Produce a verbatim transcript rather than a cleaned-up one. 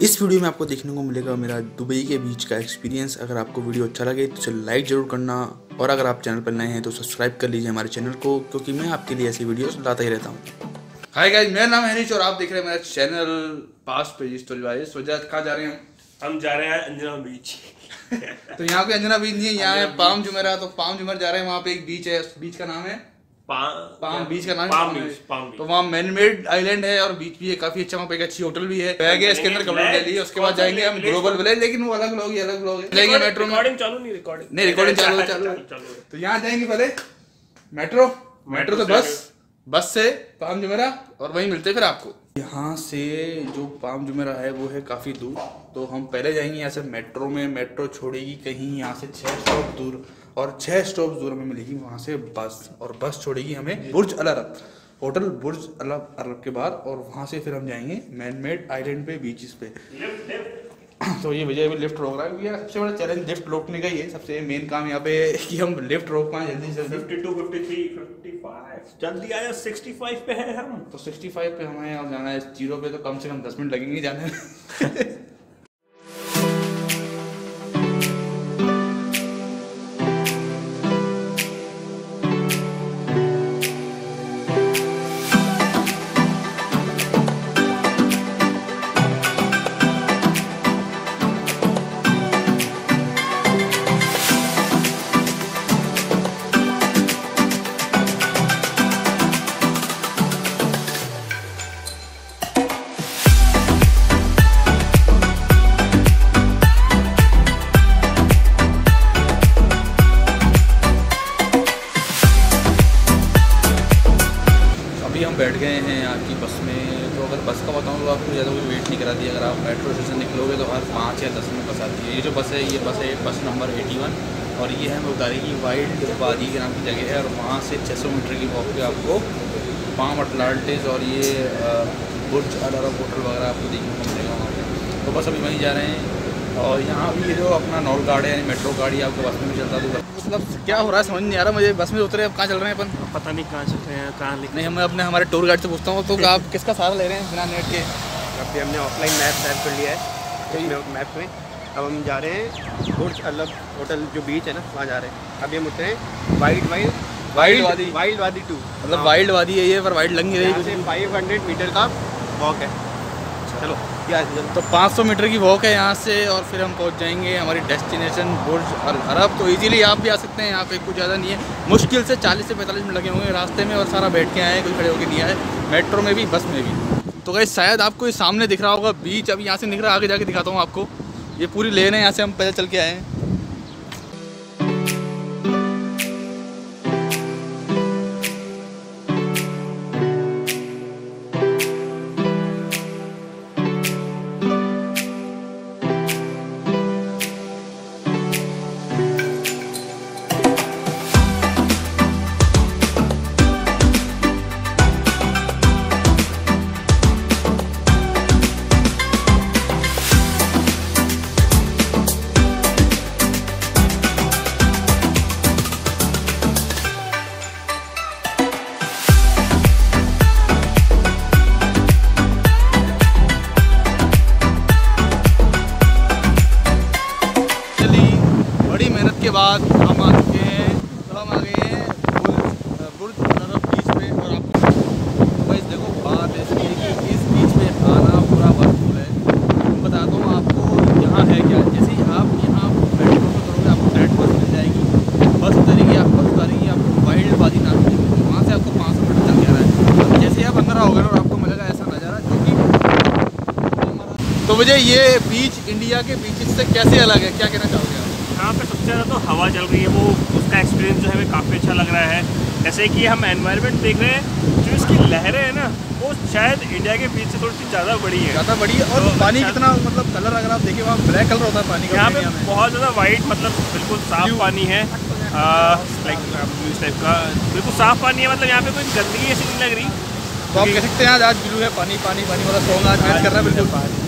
इस वीडियो में आपको देखने को मिलेगा मेरा दुबई के बीच का एक्सपीरियंस। अगर आपको वीडियो अच्छा लगे तो चलो लाइक ज़रूर करना, और अगर आप चैनल पर नए हैं तो सब्सक्राइब कर लीजिए हमारे चैनल को, क्योंकि मैं आपके लिए ऐसी वीडियोस लाता ही रहता हूँ। हाय गाइस, मेरा नाम है हरीश और आप देख रहे हैं मेरा चैनल पास पेज स्टोरी वाइज। वजह कहाँ जा रहे हैं हम? हम जा रहे हैं अंजना बीच। तो यहाँ पे अंजना बीच नहीं है, यहाँ है पाम जुमेरा। तो पाम जुमेरा जा रहे हैं, वहाँ पे एक बीच है, बीच का नाम है पाम बीच का नाम पाम बीच, पाम बीच। तो वहाँ मैन मेड आइलैंड है और बीच भी है काफी अच्छा, वहाँ पे एक अच्छी होटल भी है। बैगे इसके अंदर कपड़े ले लिए, उसके बाद जाएंगे हम ग्लोबल विलेज, लेकिन वो अलग लोग अलग लोग जाएंगे मेट्रो में। रिकॉर्डिंग चालू नहीं रिकॉर्डिंग नहीं रिकॉर्डिंग चालू चालू तो यहाँ जाएंगे पहले मेट्रो मेट्रो से बस बस से पाम जुमेरा, और वहीं मिलते फिर आपको। यहाँ से जो पाम जुमेरा है वो है काफ़ी दूर, तो हम पहले जाएंगे यहाँ से मेट्रो में। मेट्रो छोड़ेगी कहीं यहाँ से छः स्टॉप दूर, और छः स्टॉप दूर हमें मिलेगी वहाँ से बस, और बस छोड़ेगी हमें बुर्ज अल अरब होटल, बुर्ज अल अरब के बाद, और वहाँ से फिर हम जाएंगे मैन मेड आइलैंड पे, बीचेस पे। तो ये वजह भी लिफ्ट रोक रहा है, क्योंकि सबसे बड़ा चैलेंज लिफ्ट रोकने का ही है। सबसे मेन काम यहाँ पे कि हम लिफ्ट रोक पाएँ जल्दी से जल्दी। बावन, पचपन जल्दी आया, पैंसठ पे है हम। तो पैंसठ पे हमें और जाना है जीरो पे, तो कम से कम दस मिनट लगेंगे जाने में। हम बैठ गए हैं यहाँ की बस में। तो अगर बस का बताऊँ तो आपको ज़्यादा कोई वेट नहीं कराती। अगर आप मेट्रो स्टेशन निकलोगे तो हर पाँच या दस मिनट बस आती है। ये जो बस है ये बस है बस नंबर इक्यासी, और ये हमें उतारेगी वाइल्ड वादी के नाम की जगह है, और वहाँ से छः सौ मीटर की वॉक पे आपको पाम अटलांटिस और ये बुर्ज अल अरब होटल वगैरह आपको देखने को मिलेगा वहाँ पर। तो बस अभी वहीं जा रहे हैं। और यहाँ भी ये जो अपना नॉर्थ गार्ड है, मेट्रो गाड़ी आपको बस में भी चलता है। मतलब क्या हो रहा है समझ नहीं आ रहा मुझे। बस में उतरे, अब कहाँ चल रहे हैं अपन? पता नहीं कहाँ चल रहे हैं, कहाँ लिख नहीं। हम अपने हमारे टूर गाइड से पूछता हूँ, तो आप किसका सहारा ले रहे हैं बिना नेट के? अभी हमने ऑफलाइन मैप सेव कर लिया है तो मैप में। अब हम जा रहे हैं बुर्ज अल अरब होटल जो बीच है ना, वहाँ जा रहे हैं। अभी हम उतरे हैं Wild Wild Wild Wadi Wild Wadi too, मतलब वाइल्ड वादी है ये, पर वाइल्ड लग नहीं रही। से पाँच सौ मीटर का वॉक है। चलो तो पाँच सौ मीटर की वॉक है यहाँ से, और फिर हम पहुँच जाएंगे हमारी डेस्टिनेशन बुर्ज अल अरब। तो इजीली आप भी आ सकते हैं, यहाँ पे कुछ ज़्यादा नहीं है। मुश्किल से चालीस से पैंतालीस मिनट लगे होंगे रास्ते में, और सारा बैठ के आए हैं, कोई खड़े होकर नहीं आए, मेट्रो में भी बस में भी। तो गाइस शायद आपको ये सामने दिख रहा होगा बीच, अभी यहाँ से निकल रहा है, आगे जाके दिखाता हूँ आपको। ये पूरी लेन है, यहाँ से हम पैदल चल के आए हैं। के बाद हम आ चुके हैं, तो हम आ गए हैं बुर्ज अल अरब बीच पे। और आपको भाई देखो बात ऐसी है कि इस बीच पे आना पूरा वर्कफुल है। मैं बताता हूँ आपको यहाँ है क्या। जैसे ही आप यहाँ मेट्रो में करोगे आपको डायरेक्ट बस मिल जाएगी, बस उतरेगी, आप बस उतारेगी आपको वाइल्ड वादी नाम की, वहाँ से आपको पाँच सौ मीटर चल के आ रहा है। जैसे ही आप अंदर आओगे और आपको मिलेगा ऐसा नज़ारा, जो कि तो मुझे ये बीच इंडिया के बीचेस से कैसे अलग है, क्या कहना चाहोगे? यहाँ पे सबसे ज़्यादा तो हवा चल रही है, वो उसका एक्सपीरियंस जो है वो काफ़ी अच्छा लग रहा है। जैसे कि हम एनवायरनमेंट देख रहे हैं, जो इसकी लहरें हैं ना, वो शायद इंडिया के बीच से थोड़ी सी ज़्यादा बड़ी है, ज़्यादा बड़ी है। और तो पानी कितना मतलब कलर, अगर आप देखिए वहाँ ब्लैक कलर होता है पानी का, यहाँ पे बहुत ज़्यादा वाइट, मतलब बिल्कुल साफ़ पानी है, लाइक इस टाइप का बिल्कुल साफ़ पानी है। मतलब यहाँ पे कोई गंदगी ऐसी नहीं लग रही। तो आप कह सकते हैं आज आज ब्लू है, पानी पानी पानी वाला सॉन्ग आज मैच कर रहा है बिल्कुल।